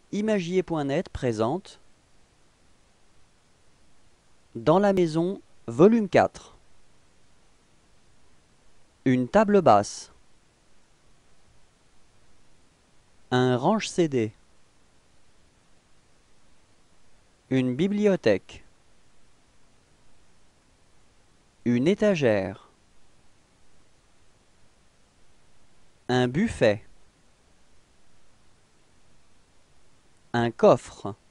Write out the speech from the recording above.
Imagier.net présente Dans la maison, volume 4. Une table basse. Un range CD. Une bibliothèque. Une étagère. Un buffet. Un coffre.